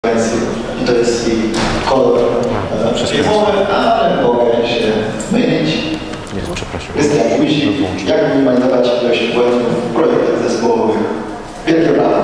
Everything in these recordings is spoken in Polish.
I to jest jej kolor firmowy, ale mogę się mylić. Krystian Guzik, jak minimalizować ilość błędów w projektach zespołowych. Wielkie brawa.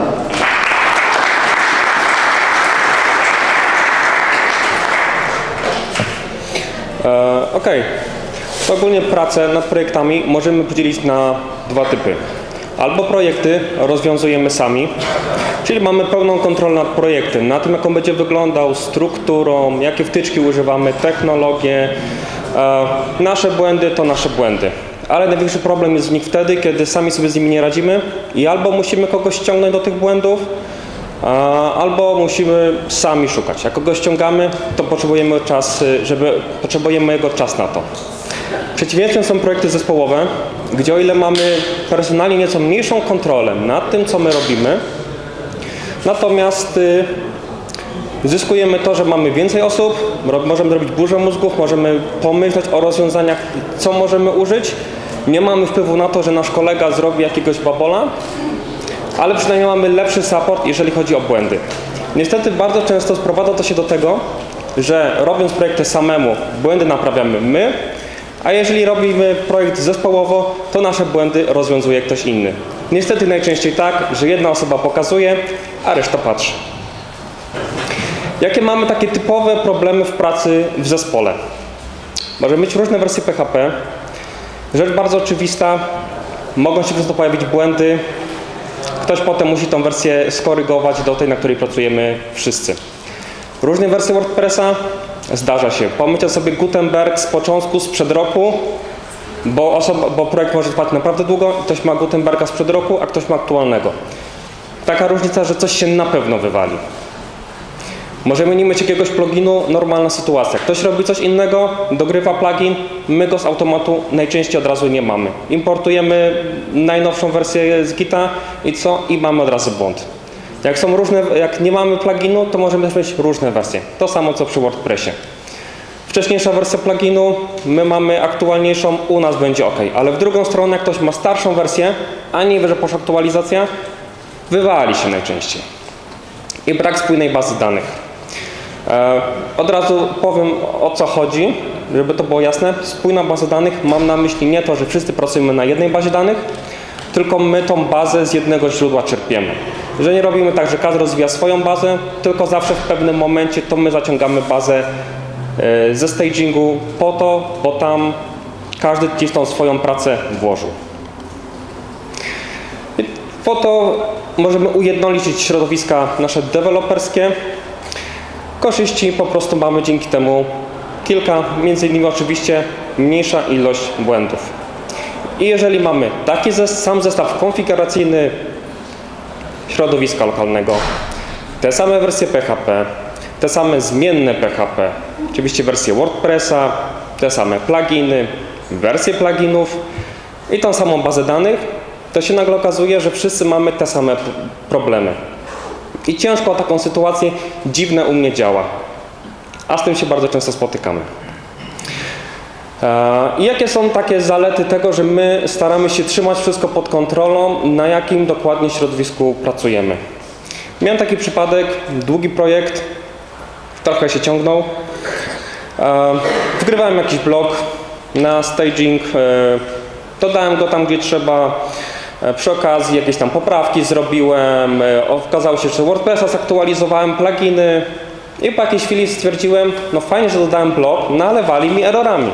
Okej. To ogólnie pracę nad projektami możemy podzielić na dwa typy. Albo projekty rozwiązujemy sami, czyli mamy pełną kontrolę nad projektem, nad tym, jak on będzie wyglądał, strukturą, jakie wtyczki używamy, technologię. Nasze błędy to nasze błędy. Ale największy problem jest w nich wtedy, kiedy sami sobie z nimi nie radzimy i albo musimy kogoś ściągnąć do tych błędów, albo musimy sami szukać. Jak kogoś ściągamy, to potrzebujemy jego czas na to. Przeciwieństwem są projekty zespołowe, gdzie o ile mamy personalnie nieco mniejszą kontrolę nad tym, co my robimy, natomiast zyskujemy to, że mamy więcej osób, możemy zrobić burzę mózgów, możemy pomyśleć o rozwiązaniach, co możemy użyć. Nie mamy wpływu na to, że nasz kolega zrobi jakiegoś babola, ale przynajmniej mamy lepszy support, jeżeli chodzi o błędy. Niestety bardzo często sprowadza to się do tego, że robiąc projekty samemu, błędy naprawiamy my, a jeżeli robimy projekt zespołowo, to nasze błędy rozwiązuje ktoś inny. Niestety najczęściej tak, że jedna osoba pokazuje, a reszta patrzy. Jakie mamy takie typowe problemy w pracy w zespole? Możemy mieć różne wersje PHP. Rzecz bardzo oczywista, mogą się przez to pojawić błędy. Ktoś potem musi tą wersję skorygować do tej, na której pracujemy wszyscy. Różne wersje WordPressa zdarza się. Pomyślcie sobie Gutenberg z początku, sprzed roku, bo projekt może trwać naprawdę długo. Ktoś ma Gutenberga sprzed roku, a ktoś ma aktualnego. Taka różnica, że coś się na pewno wywali. Możemy nie mieć jakiegoś pluginu, normalna sytuacja. Ktoś robi coś innego, dogrywa plugin, my go z automatu najczęściej od razu nie mamy. Importujemy najnowszą wersję z Gita i co? I mamy od razu błąd. Jak nie mamy pluginu, to możemy też mieć różne wersje. To samo co przy WordPressie. Wcześniejsza wersja pluginu, my mamy aktualniejszą, u nas będzie ok. Ale w drugą stronę, jak ktoś ma starszą wersję, a nie wie, że poszła aktualizacja, wywali się najczęściej. I brak spójnej bazy danych. Od razu powiem, o co chodzi, żeby to było jasne. Spójna baza danych, mam na myśli nie to, że wszyscy pracujemy na jednej bazie danych, tylko my tą bazę z jednego źródła czerpiemy. Że nie robimy tak, że każdy rozwija swoją bazę, tylko zawsze w pewnym momencie to my zaciągamy bazę ze stagingu po to, bo tam każdy gdzieś tą swoją pracę włożył. I po to możemy ujednolicić środowiska nasze deweloperskie. Korzyści po prostu mamy dzięki temu kilka, między innymi oczywiście mniejsza ilość błędów. I jeżeli mamy taki sam zestaw konfiguracyjny środowiska lokalnego, te same wersje PHP, te same zmienne PHP, oczywiście wersje WordPressa, te same pluginy, wersje pluginów i tą samą bazę danych, to się nagle okazuje, że wszyscy mamy te same problemy. I ciężko o taką sytuację, dziwne u mnie działa. A z tym się bardzo często spotykamy. I jakie są takie zalety tego, że my staramy się trzymać wszystko pod kontrolą, na jakim dokładnie środowisku pracujemy? Miałem taki przypadek, długi projekt, trochę się ciągnął. Wgrywałem jakiś blok na staging, dodałem go tam, gdzie trzeba. Przy okazji jakieś tam poprawki zrobiłem, okazało się, że WordPressa zaktualizowałem, pluginy i po jakiejś chwili stwierdziłem, no fajnie, że dodałem blok, no ale wali mi errorami.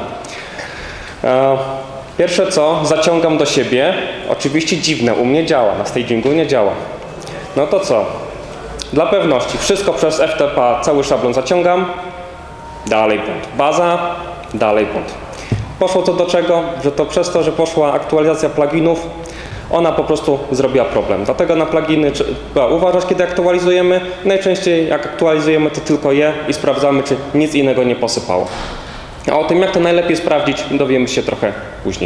Pierwsze co, zaciągam do siebie, oczywiście dziwne, u mnie działa, na stagingu nie działa. No to co? Dla pewności wszystko przez FTP, cały szablon zaciągam, dalej błąd. Baza, dalej błąd. Poszło to do czego? Że to przez to, że poszła aktualizacja pluginów, ona po prostu zrobiła problem. Dlatego na pluginy trzeba uważać, kiedy aktualizujemy. Najczęściej jak aktualizujemy, to tylko je i sprawdzamy, czy nic innego nie posypało. A o tym, jak to najlepiej sprawdzić, dowiemy się trochę później.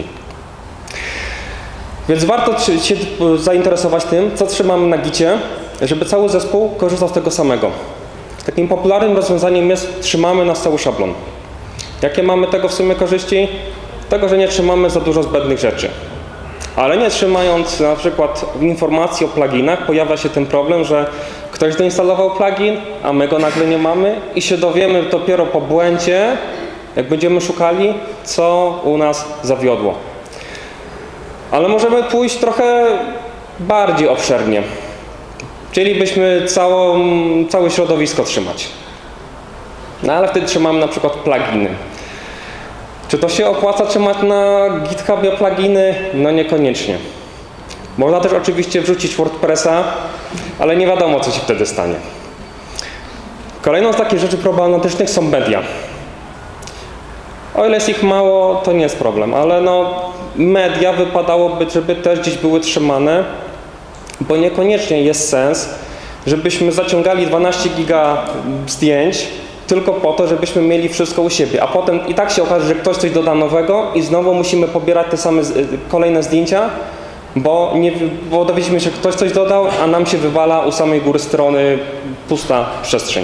Więc warto się zainteresować tym, co trzymamy na gicie, żeby cały zespół korzystał z tego samego. Takim popularnym rozwiązaniem jest, trzymamy na cały szablon. Jakie mamy tego w sumie korzyści? Tego, że nie trzymamy za dużo zbędnych rzeczy. Ale nie trzymając na przykład informacji o pluginach, pojawia się ten problem, że ktoś doinstalował plugin, a my go nagle nie mamy i się dowiemy dopiero po błędzie, jak będziemy szukali, co u nas zawiodło. Ale możemy pójść trochę bardziej obszernie. Chcielibyśmy całe środowisko trzymać. No ale wtedy trzymamy na przykład pluginy. Czy to się opłaca trzymać na GitHubie pluginy? No niekoniecznie. Można też oczywiście wrzucić WordPressa, ale nie wiadomo, co się wtedy stanie. Kolejną z takich rzeczy problematycznych są media. O ile jest ich mało, to nie jest problem, ale no media wypadałoby, żeby też gdzieś były trzymane, bo niekoniecznie jest sens, żebyśmy zaciągali 12 giga zdjęć tylko po to, żebyśmy mieli wszystko u siebie, a potem i tak się okaże, że ktoś coś doda nowego i znowu musimy pobierać te same kolejne zdjęcia, bo dowiedzieliśmy się, że ktoś coś dodał, a nam się wywala u samej góry strony pusta przestrzeń.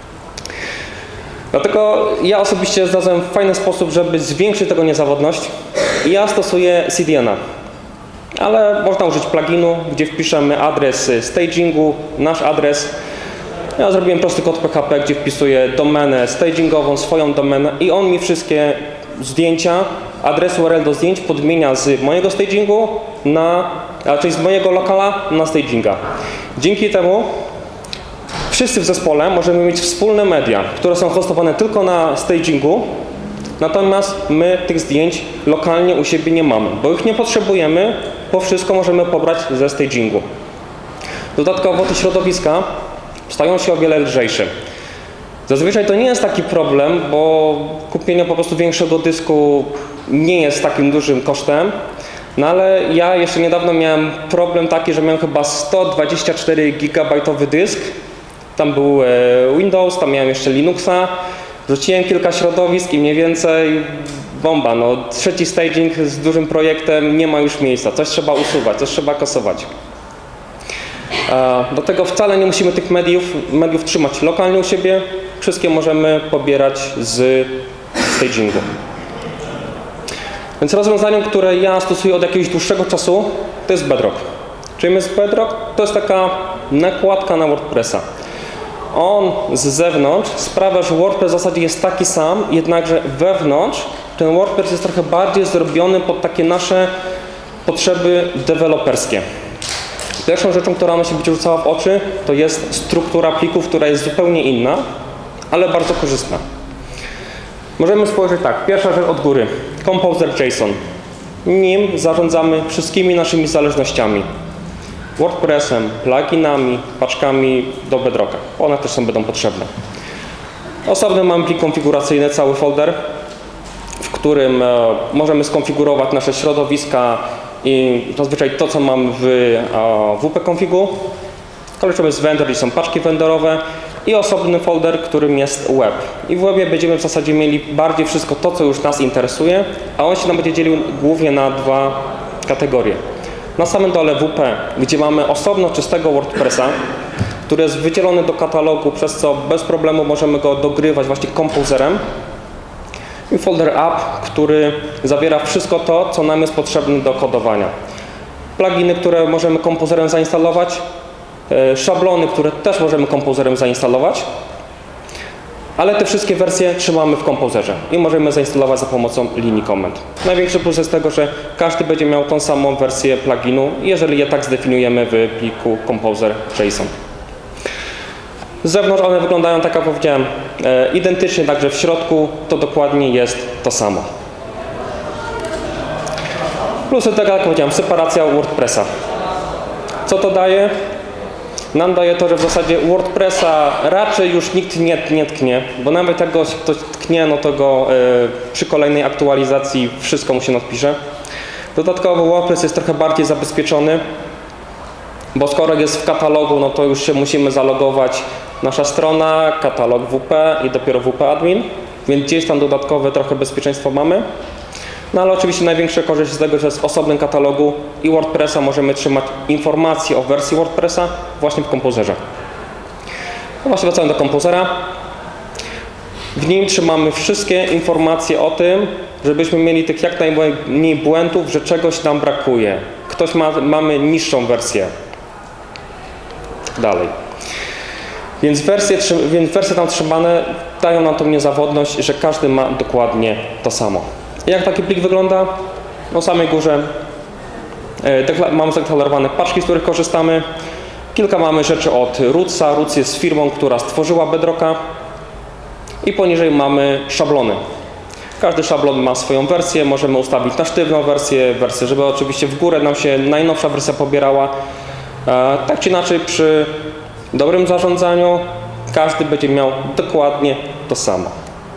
Dlatego ja osobiście znalazłem fajny sposób, żeby zwiększyć tego niezawodność i ja stosuję CDN-a. Ale można użyć pluginu, gdzie wpiszemy adres stagingu, nasz adres. Ja zrobiłem prosty kod PHP, gdzie wpisuję domenę stagingową, swoją domenę i on mi wszystkie zdjęcia, adres URL do zdjęć podmienia z mojego stagingu czyli z mojego lokala na staginga. Dzięki temu wszyscy w zespole możemy mieć wspólne media, które są hostowane tylko na stagingu, natomiast my tych zdjęć lokalnie u siebie nie mamy, bo ich nie potrzebujemy, bo wszystko możemy pobrać ze stagingu. Dodatkowo te środowiska stają się o wiele lżejsze. Zazwyczaj to nie jest taki problem, bo kupienie po prostu większego dysku nie jest takim dużym kosztem, no ale ja jeszcze niedawno miałem problem taki, że miałem chyba 124 gigabajtowy dysk. Tam był Windows, tam miałem jeszcze Linuxa, wrzuciłem kilka środowisk i mniej więcej bomba. No, trzeci staging z dużym projektem, nie ma już miejsca, coś trzeba usuwać, coś trzeba kasować. Do tego wcale nie musimy tych mediów trzymać lokalnie u siebie, wszystkie możemy pobierać z stagingu. Więc rozwiązaniem, które ja stosuję od jakiegoś dłuższego czasu, to jest Bedrock. Czym jest Bedrock? To jest taka nakładka na WordPressa. On z zewnątrz sprawia, że WordPress w zasadzie jest taki sam, jednakże wewnątrz ten WordPress jest trochę bardziej zrobiony pod takie nasze potrzeby deweloperskie. Pierwszą rzeczą, która nam się będzie rzucała w oczy, to jest struktura plików, która jest zupełnie inna, ale bardzo korzystna. Możemy spojrzeć tak, pierwsza rzecz od góry, Composer.json. Nim zarządzamy wszystkimi naszymi zależnościami. WordPressem, pluginami, paczkami do Bedrocka. One też będą potrzebne. Osobny mam plik konfiguracyjny, cały folder, w którym możemy skonfigurować nasze środowiska i zazwyczaj to, co mam w wp-configu. Korzystamy z vendor, czyli są paczki vendorowe i osobny folder, którym jest web. I w webie będziemy w zasadzie mieli bardziej wszystko to, co już nas interesuje, a on się nam będzie dzielił głównie na dwa kategorie. Na samym dole WP, gdzie mamy osobno czystego WordPressa, który jest wydzielony do katalogu, przez co bez problemu możemy go dogrywać właśnie komposerem. I folder app, który zawiera wszystko to, co nam jest potrzebne do kodowania. Pluginy, które możemy komposerem zainstalować, szablony, które też możemy komposerem zainstalować, ale te wszystkie wersje trzymamy w komposerze i możemy zainstalować za pomocą linii komend. Największy plus jest tego, że każdy będzie miał tą samą wersję pluginu, jeżeli je tak zdefiniujemy w pliku composer.json. Z zewnątrz one wyglądają, tak jak powiedziałem, identycznie, także w środku to dokładnie jest to samo. Plusy tego, jak powiedziałem, separacja WordPressa. Co to daje? Nam daje to, że w zasadzie WordPressa raczej już nikt nie tknie, bo nawet jak ktoś tknie, no to go przy kolejnej aktualizacji wszystko mu się odpisze. Dodatkowo WordPress jest trochę bardziej zabezpieczony, bo skoro jest w katalogu, no to już się musimy zalogować. Nasza strona, katalog WP i dopiero WP admin, więc gdzieś tam dodatkowe trochę bezpieczeństwo mamy. No ale oczywiście największa korzyść z tego, że z osobnym katalogu i WordPressa możemy trzymać informacje o wersji WordPressa właśnie w komposerze. No właśnie wracamy do kompozera. W nim trzymamy wszystkie informacje o tym, żebyśmy mieli tych jak najmniej błędów, że czegoś nam brakuje. Mamy niższą wersję. Dalej. Więc wersje tam trzymane dają nam tą niezawodność, że każdy ma dokładnie to samo. Jak taki plik wygląda? Na samej górze mamy zadeklarowane paczki, z których korzystamy. Kilka mamy rzeczy od Rootsa. Roots jest firmą, która stworzyła Bedrocka. I poniżej mamy szablony. Każdy szablon ma swoją wersję. Możemy ustawić na sztywną wersję, żeby oczywiście w górę nam się najnowsza wersja pobierała. Tak czy inaczej przy dobrym zarządzaniu każdy będzie miał dokładnie to samo.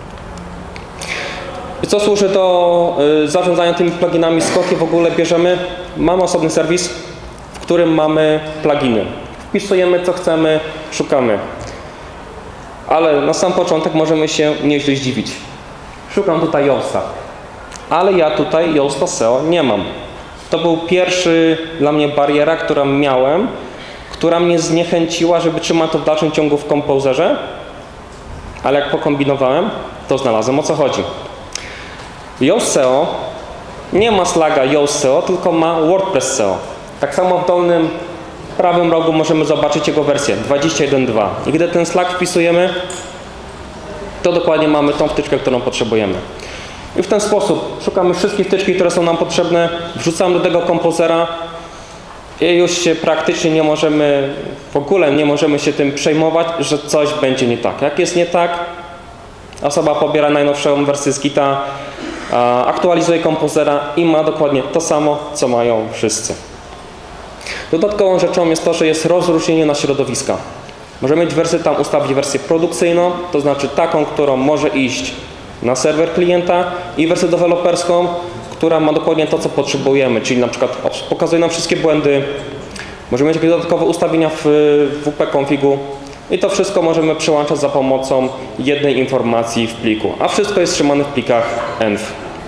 I co służy do zarządzania tymi pluginami, skąd je w ogóle bierzemy? Mamy osobny serwis, w którym mamy pluginy. Wpisujemy co chcemy, szukamy. Ale na sam początek możemy się nieźle zdziwić. Szukam tutaj Yoasta, ale ja tutaj Yoasta SEO nie mam. To był pierwszy dla mnie bariera, którą miałem, która mnie zniechęciła, żeby trzymać to w dalszym ciągu w Composerze, ale jak pokombinowałem, to znalazłem, o co chodzi. Yoast SEO nie ma slaga Yoast SEO, tylko ma WordPress SEO. Tak samo w dolnym prawym rogu możemy zobaczyć jego wersję 21.2. I gdy ten slack wpisujemy, to dokładnie mamy tą wtyczkę, którą potrzebujemy. I w ten sposób szukamy wszystkich wtyczki, które są nam potrzebne, wrzucamy do tego Composera i już się praktycznie nie możemy, w ogóle nie możemy się tym przejmować, że coś będzie nie tak. Jak jest nie tak, osoba pobiera najnowszą wersję z Gita, aktualizuje Composera i ma dokładnie to samo, co mają wszyscy. Dodatkową rzeczą jest to, że jest rozróżnienie na środowiska. Możemy mieć tam ustawić wersję produkcyjną, to znaczy taką, którą może iść na serwer klienta, i wersję deweloperską, która ma dokładnie to, co potrzebujemy, czyli na przykład pokazuje nam wszystkie błędy, możemy mieć jakieś dodatkowe ustawienia w wp-configu i to wszystko możemy przełączać za pomocą jednej informacji w pliku, a wszystko jest trzymane w plikach env.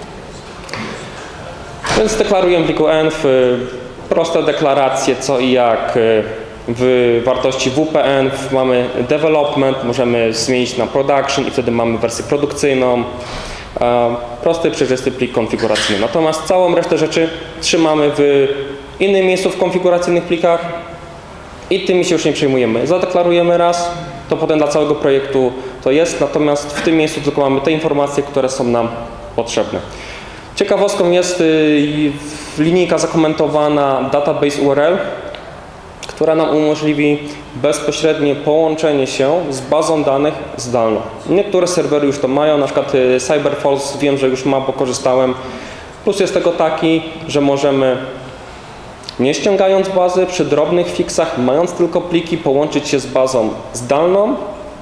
Więc deklarujemy w pliku env proste deklaracje, co i jak. W wartości WP-env mamy development, możemy zmienić na production i wtedy mamy wersję produkcyjną. Prosty, przejrzysty plik konfiguracyjny. Natomiast całą resztę rzeczy trzymamy w innym miejscu w konfiguracyjnych plikach i tymi się już nie przejmujemy. Zadeklarujemy raz, to potem dla całego projektu to jest, natomiast w tym miejscu tylko mamy te informacje, które są nam potrzebne. Ciekawostką jest linijka zakomentowana database URL, która nam umożliwi bezpośrednie połączenie się z bazą danych zdalną. Niektóre serwery już to mają, na przykład CyberFalls wiem, że już ma, bo korzystałem. Plus jest tego taki, że możemy, nie ściągając bazy, przy drobnych fixach, mając tylko pliki, połączyć się z bazą zdalną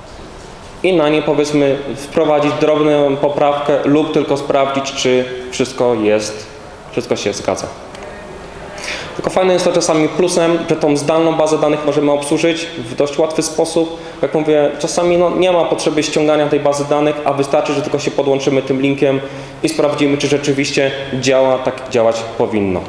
i na nie, powiedzmy, wprowadzić drobną poprawkę lub tylko sprawdzić, czy wszystko się zgadza. Tylko fajne jest to czasami plusem, że tą zdalną bazę danych możemy obsłużyć w dość łatwy sposób. Jak mówię, czasami nie ma potrzeby ściągania tej bazy danych, a wystarczy, że tylko się podłączymy tym linkiem i sprawdzimy, czy rzeczywiście działa tak, jak działać powinno.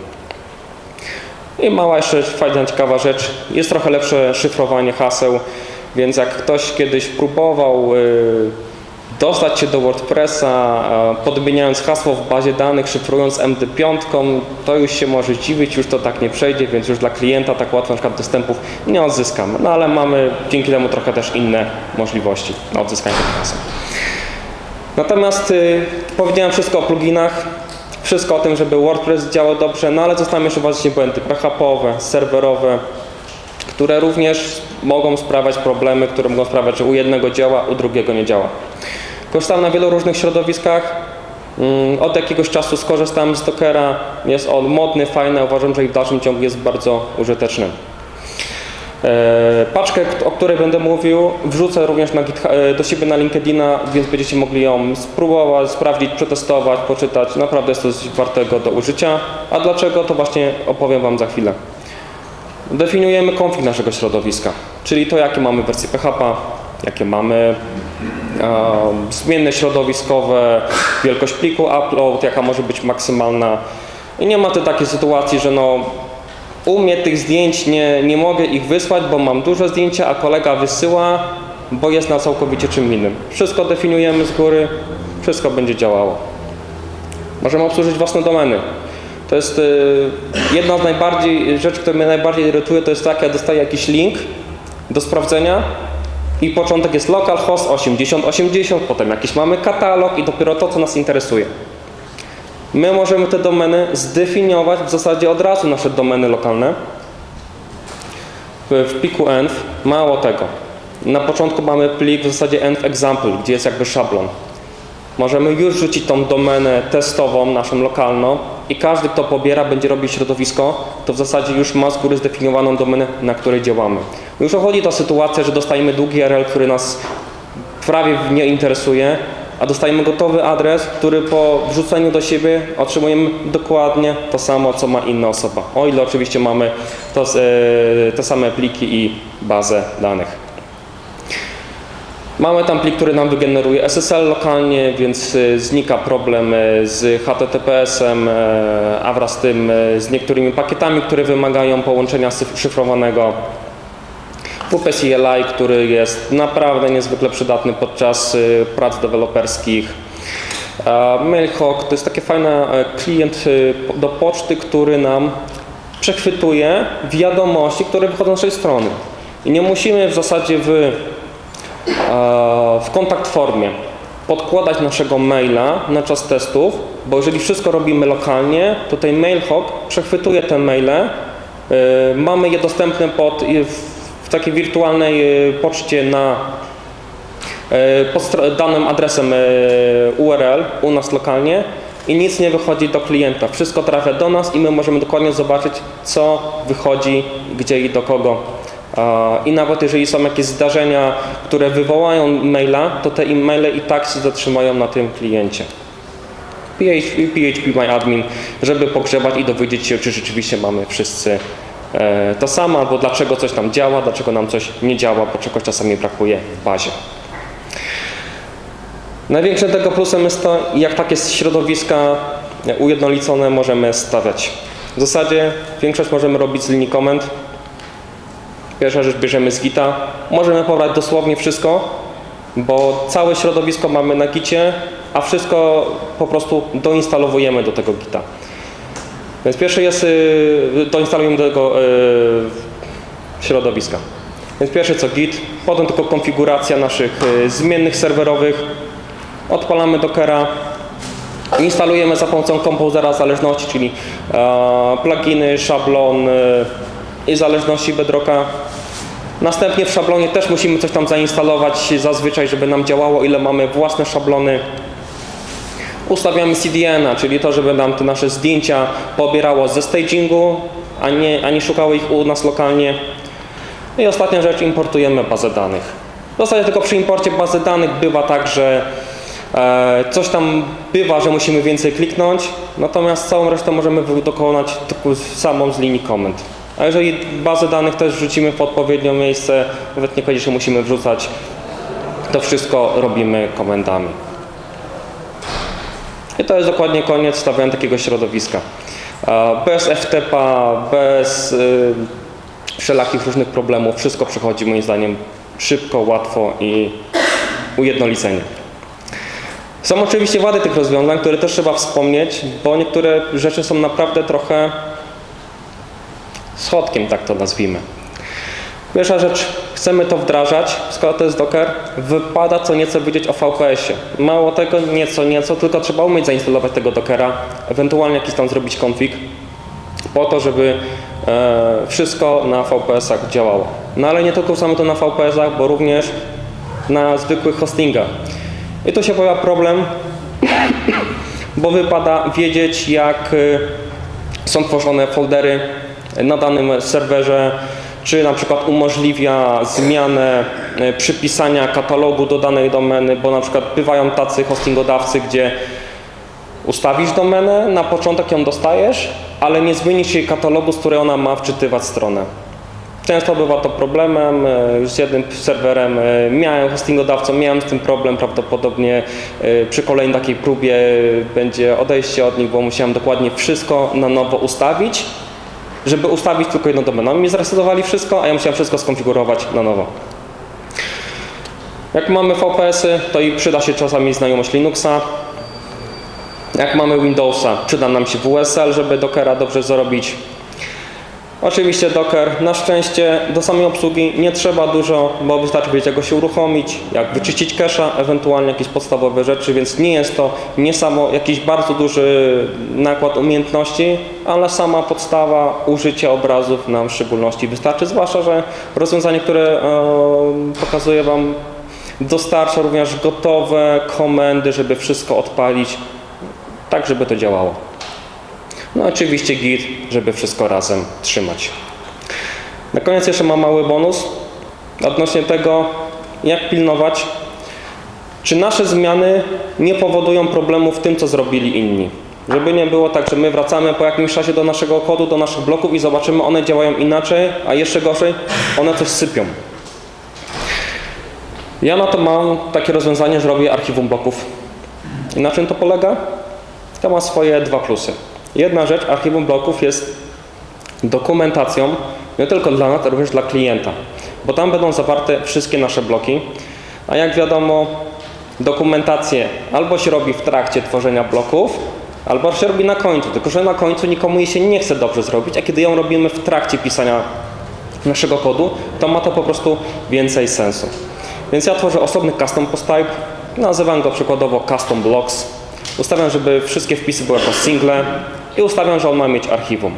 I mała jeszcze fajna, ciekawa rzecz, jest trochę lepsze szyfrowanie haseł, więc jak ktoś kiedyś próbował dostać się do WordPressa, podmieniając hasło w bazie danych, szyfrując MD5, to już się może dziwić, już to tak nie przejdzie, więc już dla klienta tak łatwo na przykład dostępów nie odzyskamy. No ale mamy dzięki temu trochę też inne możliwości na odzyskanie tych haseł. Natomiast powiedziałem wszystko o pluginach, wszystko o tym, żeby WordPress działał dobrze, no ale zostały jeszcze właśnie błędy PHP-owe, serwerowe, które również mogą sprawiać problemy, które mogą sprawiać, że u jednego działa, u drugiego nie działa. Korzystałem na wielu różnych środowiskach. Od jakiegoś czasu skorzystałem z Dockera. Jest on modny, fajny. Uważam, że i w dalszym ciągu jest bardzo użyteczny. Paczkę, o której będę mówił, wrzucę również do siebie na LinkedIna, więc będziecie mogli ją spróbować, sprawdzić, przetestować, poczytać. Naprawdę jest to coś wartego do użycia. A dlaczego, to właśnie opowiem Wam za chwilę. Definiujemy konfig naszego środowiska, czyli to, jakie mamy wersje PHP, jakie mamy zmienne środowiskowe, wielkość pliku, upload, jaka może być maksymalna. I nie ma tu takiej sytuacji, że no, u mnie tych zdjęć nie mogę ich wysłać, bo mam duże zdjęcia, a kolega wysyła, bo jest na całkowicie czym innym. Wszystko definiujemy z góry, wszystko będzie działało. Możemy obsłużyć własne domeny. To jest jedna z rzeczy, która mnie najbardziej irytuje, to jest tak, ja dostaję jakiś link do sprawdzenia, I początek jest localhost 8080, potem jakiś mamy katalog i dopiero to, co nas interesuje. My możemy te domeny zdefiniować w zasadzie od razu, nasze domeny lokalne w pliku env. Mało tego. Na początku mamy plik w zasadzie env example, gdzie jest jakby szablon. Możemy już rzucić tą domenę testową, naszą lokalną i każdy, kto pobiera, będzie robić środowisko, to w zasadzie już ma z góry zdefiniowaną domenę, na której działamy. Już chodzi ta sytuacja, że dostajemy długi URL, który nas prawie nie interesuje, a dostajemy gotowy adres, który po wrzuceniu do siebie otrzymujemy dokładnie to samo, co ma inna osoba. O ile oczywiście mamy te same pliki i bazę danych. Mamy tam plik, który nam wygeneruje SSL lokalnie, więc znika problem z HTTPS-em, a wraz z tym z niektórymi pakietami, które wymagają połączenia szyfrowanego. WP CLI, który jest naprawdę niezwykle przydatny podczas prac deweloperskich. Mailhawk to jest taki fajny klient do poczty, który nam przechwytuje wiadomości, które wychodzą z naszej strony. I nie musimy w zasadzie w kontakt formie podkładać naszego maila na czas testów, bo jeżeli wszystko robimy lokalnie, to ten Mailhawk przechwytuje te maile, mamy je dostępne w takiej wirtualnej poczcie pod danym adresem URL u nas lokalnie i nic nie wychodzi do klienta. Wszystko trafia do nas i my możemy dokładnie zobaczyć, co wychodzi, gdzie i do kogo. I nawet jeżeli są jakieś zdarzenia, które wywołają maila, to te e-maile i tak się zatrzymają na tym kliencie. PHP MyAdmin, żeby pogrzebać i dowiedzieć się, czy rzeczywiście mamy wszyscy to samo, albo dlaczego coś tam działa, dlaczego nam coś nie działa, bo czegoś czasami brakuje w bazie. Największym tego plusem jest to, jak takie środowiska ujednolicone możemy stawiać. W zasadzie większość możemy robić z linii komend. Pierwsza rzecz bierzemy z Gita. Możemy pobrać dosłownie wszystko, bo całe środowisko mamy na Gicie, a wszystko po prostu doinstalowujemy do tego Gita. Więc pierwszy jest, doinstalujemy do tego środowiska. Więc pierwsze co Git, potem tylko konfiguracja naszych zmiennych serwerowych. Odpalamy Dockera, instalujemy za pomocą Composera zależności, czyli pluginy, szablon i zależności Bedrocka. Następnie w szablonie też musimy coś tam zainstalować zazwyczaj, żeby nam działało, ile mamy własne szablony. Ustawiamy CDN-a, czyli to, żeby nam te nasze zdjęcia pobierało ze stagingu, a nie szukało ich u nas lokalnie. I ostatnia rzecz, importujemy bazę danych. W zasadzie tylko przy imporcie bazy danych bywa tak, że coś tam bywa, że musimy więcej kliknąć, natomiast całą resztę możemy dokonać tylko samą z linii komend. A jeżeli bazę danych też wrzucimy w odpowiednie miejsce, nawet niekoniecznie musimy wrzucać, to wszystko robimy komendami. I to jest dokładnie koniec stawiania takiego środowiska. Bez FTP-a, bez wszelakich różnych problemów, wszystko przychodzi moim zdaniem szybko, łatwo i ujednolicenie. Są oczywiście wady tych rozwiązań, które też trzeba wspomnieć, bo niektóre rzeczy są naprawdę trochę schodkiem, tak to nazwijmy. Pierwsza rzecz, chcemy to wdrażać, skoro to jest Docker, wypada co nieco wiedzieć o VPS-ie. Mało tego, nieco, tylko trzeba umieć zainstalować tego Dockera, ewentualnie jakiś tam zrobić config, po to, żeby wszystko na VPS-ach działało. No ale nie tylko samo to na VPS-ach, bo również na zwykłych hostingach. I tu się pojawia problem, bo wypada wiedzieć, jak są tworzone foldery na danym serwerze, czy na przykład umożliwia zmianę przypisania katalogu do danej domeny, bo na przykład bywają tacy hostingodawcy, gdzie ustawisz domenę, na początek ją dostajesz, ale nie zmienisz jej katalogu, z której ona ma wczytywać stronę. Często bywa to problemem, z jednym serwerem hostingodawcą miałem z tym problem, prawdopodobnie przy kolejnej takiej próbie będzie odejście od nich, bo musiałem dokładnie wszystko na nowo ustawić, żeby ustawić tylko jedną domenę. Oni mi zresetowali wszystko, a ja musiałem wszystko skonfigurować na nowo. Jak mamy VPS-y, to i przyda się czasami znajomość Linuxa. Jak mamy Windowsa, przyda nam się WSL, żeby Dockera dobrze zrobić. Oczywiście Docker, na szczęście do samej obsługi nie trzeba dużo, bo wystarczy wiedzieć, jak go się uruchomić, jak wyczyścić cache'a, ewentualnie jakieś podstawowe rzeczy, więc nie jest to jakiś bardzo duży nakład umiejętności, ale sama podstawa użycia obrazów nam w szczególności wystarczy, zwłaszcza, że rozwiązanie, które pokazuję Wam, dostarcza również gotowe komendy, żeby wszystko odpalić, tak żeby to działało. No oczywiście Git, żeby wszystko razem trzymać. Na koniec jeszcze mam mały bonus odnośnie tego, jak pilnować, czy nasze zmiany nie powodują problemów w tym, co zrobili inni. Żeby nie było tak, że my wracamy po jakimś czasie do naszego kodu, do naszych bloków i zobaczymy, one działają inaczej, a jeszcze gorzej, one coś sypią. Ja na to mam takie rozwiązanie, że robię archiwum bloków. I na czym to polega? To ma swoje dwa plusy. Jedna rzecz, archiwum bloków jest dokumentacją nie tylko dla nas, ale również dla klienta, bo tam będą zawarte wszystkie nasze bloki, a jak wiadomo, dokumentację albo się robi w trakcie tworzenia bloków, albo się robi na końcu, tylko że na końcu nikomu jej się nie chce dobrze zrobić, a kiedy ją robimy w trakcie pisania naszego kodu, to ma to po prostu więcej sensu. Więc ja tworzę osobny custom post type, nazywam go przykładowo custom blocks, ustawiam, żeby wszystkie wpisy były jako single i ustawiam, że on ma mieć archiwum.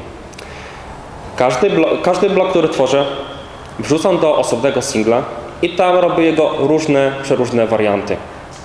Każdy blok, który tworzę, wrzucam do osobnego singla i tam robię jego przeróżne warianty.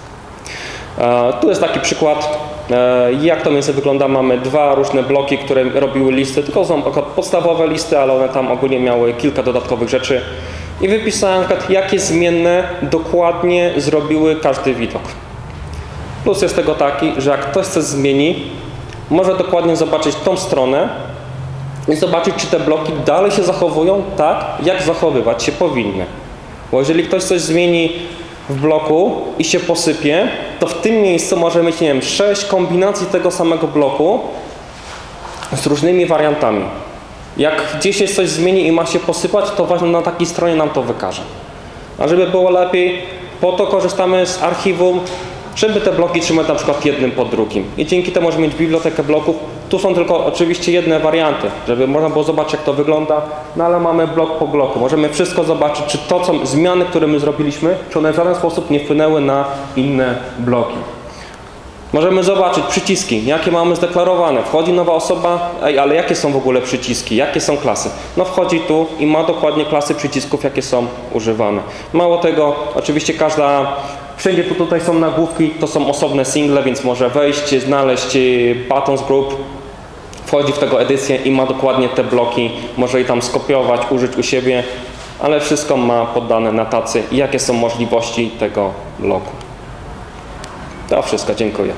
Tu jest taki przykład, jak to mniej więcej wygląda. Mamy dwa różne bloki, które robiły listy, tylko są podstawowe listy, ale one tam ogólnie miały kilka dodatkowych rzeczy. I wypisałem, jakie zmienne dokładnie zrobiły każdy widok. Plus jest tego taki, że jak ktoś coś zmieni, może dokładnie zobaczyć tą stronę i zobaczyć, czy te bloki dalej się zachowują tak, jak zachowywać się powinny. Bo jeżeli ktoś coś zmieni w bloku i się posypie, to w tym miejscu może mieć, nie wiem, 6 kombinacji tego samego bloku z różnymi wariantami. Jak gdzieś się coś zmieni i ma się posypać, to właśnie na takiej stronie nam to wykaże. A żeby było lepiej, po to korzystamy z archiwum, żeby te bloki trzymać na przykład jednym po drugim. I dzięki temu możemy mieć bibliotekę bloków. Tu są tylko oczywiście jedne warianty, żeby można było zobaczyć, jak to wygląda, no ale mamy blok po bloku. Możemy wszystko zobaczyć, czy to, co zmiany, które my zrobiliśmy, czy one w żaden sposób nie wpłynęły na inne bloki. Możemy zobaczyć przyciski, jakie mamy zdeklarowane. Wchodzi nowa osoba, ale jakie są w ogóle przyciski, jakie są klasy? No wchodzi tu i ma dokładnie klasy przycisków, jakie są używane. Mało tego, oczywiście wszędzie tutaj są nagłówki, to są osobne single, więc może wejść, znaleźć buttons group, wchodzi w tego edycję i ma dokładnie te bloki, może je tam skopiować, użyć u siebie, ale wszystko ma poddane na tacy i jakie są możliwości tego bloku. To wszystko, dziękuję.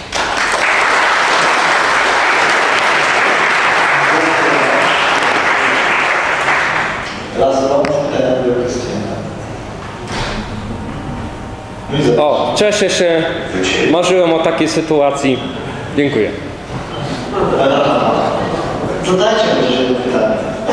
O, cieszę się, marzyłem o takiej sytuacji. Dziękuję. Zadajcie może pytanie.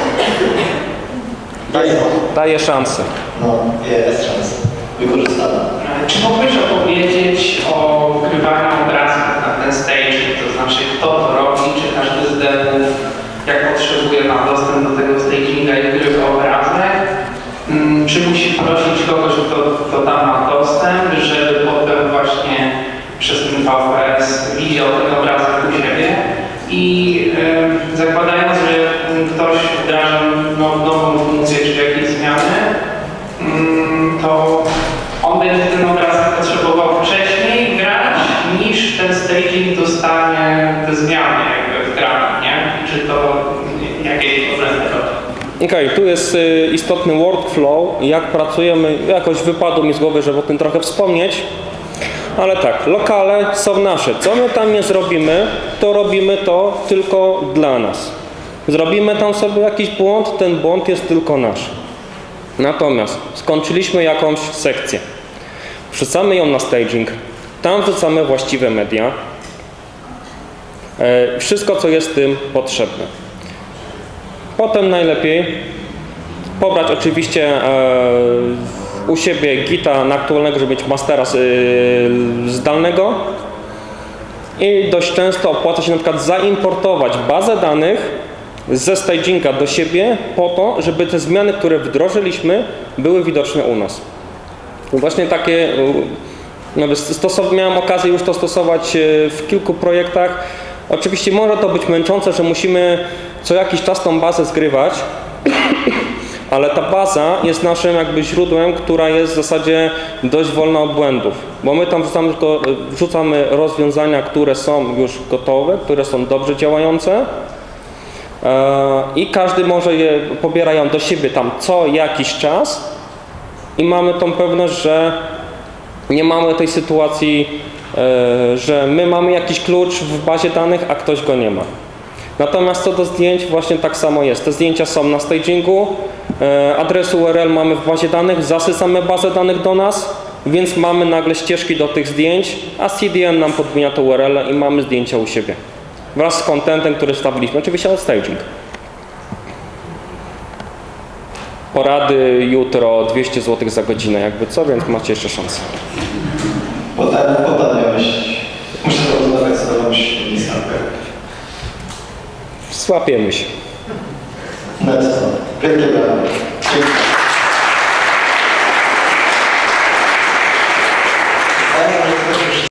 Daję szansę. No, jest szansa. Wykorzystana. Czy mógłbyś opowiedzieć o ukrywaniu obrazów na ten staging, to znaczy kto to robi, czy każdy z devów, jak potrzebuje, ma dostęp do tego staginga i ukrywa obrazek? Czy musi prosić kogoś, kto tam ma dostęp, żeby potem właśnie przez ten VPS widział ten obrazek u siebie? I zakładając, że ktoś wdraża nową funkcję czy jakieś zmiany, to on będzie ten obrazek potrzebował wcześniej grać, niż ten staging dostanie te zmiany jakby wgrane, nie? Czy to jakieś problemy rodzi? Okej, tu jest istotny workflow, jak pracujemy, jakoś wypadło mi z głowy, żeby o tym trochę wspomnieć, ale tak, lokale są nasze. Co my tam nie zrobimy, to robimy to tylko dla nas. Zrobimy tam sobie jakiś błąd, ten błąd jest tylko nasz. Natomiast skończyliśmy jakąś sekcję, wrzucamy ją na staging, tam wrzucamy właściwe media, wszystko, co jest tym potrzebne. Potem najlepiej pobrać oczywiście u siebie Gita na aktualnego, żeby mieć mastera zdalnego i dość często opłaca się na przykład zaimportować bazę danych ze staginga do siebie po to, żeby te zmiany, które wdrożyliśmy, były widoczne u nas. I właśnie takie, miałem okazję już to stosować w kilku projektach. Oczywiście może to być męczące, że musimy co jakiś czas tą bazę zgrywać, ale ta baza jest naszym jakby źródłem, która jest w zasadzie dość wolna od błędów, bo my tam wrzucamy rozwiązania, które są już gotowe, które są dobrze działające i każdy może je pobiera do siebie tam co jakiś czas i mamy tą pewność, że nie mamy tej sytuacji, że my mamy jakiś klucz w bazie danych, a ktoś go nie ma. Natomiast co do zdjęć, właśnie tak samo jest. Te zdjęcia są na stagingu, adres URL mamy w bazie danych, zasycamy bazę danych do nas, więc mamy nagle ścieżki do tych zdjęć, a CDN nam podmienia te URL i mamy zdjęcia u siebie. Wraz z contentem, który wstawiliśmy, oczywiście od staging. Porady jutro 200 zł za godzinę, jakby co, więc macie jeszcze szansę. Poddanie, muszę porozmawiać z jakąś listankę. Słapiemy się. Wielkie brawa. Dziękuję.